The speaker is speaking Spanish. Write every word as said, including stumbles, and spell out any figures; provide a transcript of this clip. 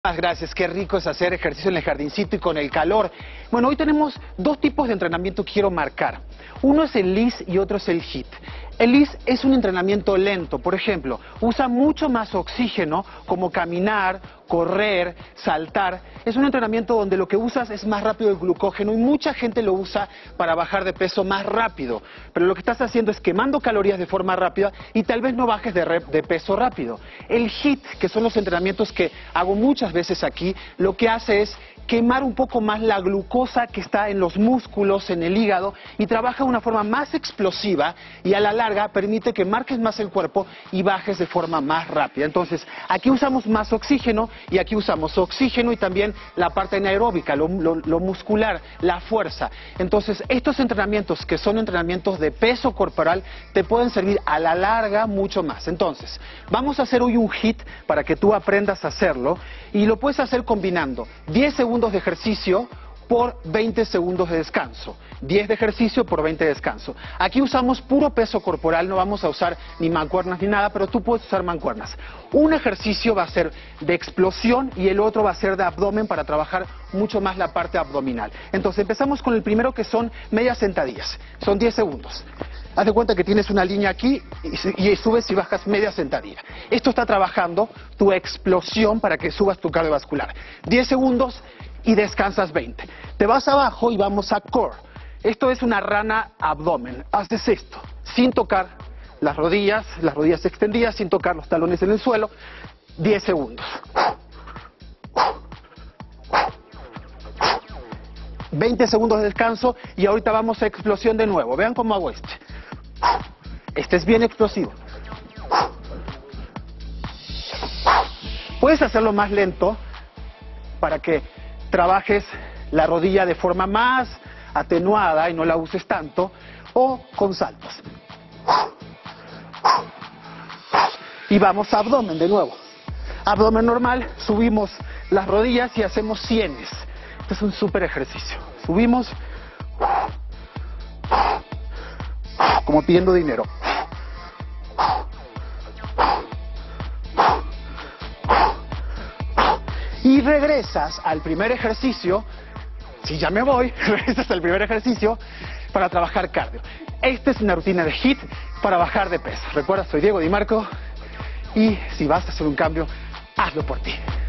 Gracias, qué rico es hacer ejercicio en el jardincito y con el calor. Bueno, hoy tenemos dos tipos de entrenamiento que quiero marcar. Uno es el L I S y otro es el HIIT. El L I S es un entrenamiento lento, por ejemplo, usa mucho más oxígeno, como caminar, correr, saltar. Es un entrenamiento donde lo que usas es más rápido el glucógeno y mucha gente lo usa para bajar de peso más rápido. Pero lo que estás haciendo es quemando calorías de forma rápida y tal vez no bajes de, de peso rápido. El HIIT, que son los entrenamientos que hago muchas veces aquí, lo que hace es quemar un poco más la glucosa que está en los músculos, en el hígado, y trabaja de una forma más explosiva y a la larga permite que marques más el cuerpo y bajes de forma más rápida. Entonces, aquí usamos más oxígeno y aquí usamos oxígeno y también la parte anaeróbica, lo, lo, lo muscular, la fuerza. Entonces, estos entrenamientos que son entrenamientos de peso corporal te pueden servir a la larga mucho más. Entonces, vamos a hacer hoy un HIIT para que tú aprendas a hacerlo y lo puedes hacer combinando diez segundos de ejercicio por veinte segundos de descanso. diez de ejercicio por veinte de descanso. Aquí usamos puro peso corporal, no vamos a usar ni mancuernas ni nada, pero tú puedes usar mancuernas. Un ejercicio va a ser de explosión y el otro va a ser de abdomen para trabajar mucho más la parte abdominal. Entonces empezamos con el primero, que son medias sentadillas. Son diez segundos. Haz de cuenta que tienes una línea aquí y, y subes y bajas media sentadilla. Esto está trabajando tu explosión para que subas tu cardiovascular. diez segundos y descansas veinte. Te vas abajo y vamos a core. Esto es una rana abdomen. Haces esto sin tocar las rodillas, las rodillas extendidas, sin tocar los talones en el suelo. diez segundos. veinte segundos de descanso y ahorita vamos a explosión de nuevo. Vean cómo hago este. Este es bien explosivo. Puedes hacerlo más lento para que trabajes la rodilla de forma más atenuada y no la uses tanto, o con saltos. Y vamos a abdomen de nuevo. Abdomen normal, subimos las rodillas y hacemos sienes. Este es un súper ejercicio. Subimos como pidiendo dinero. Y regresas al primer ejercicio. Si ya me voy, regresas al primer ejercicio para trabajar cardio. Esta es una rutina de HIIT para bajar de peso. Recuerda, soy Diego Di Marco y si vas a hacer un cambio, hazlo por ti.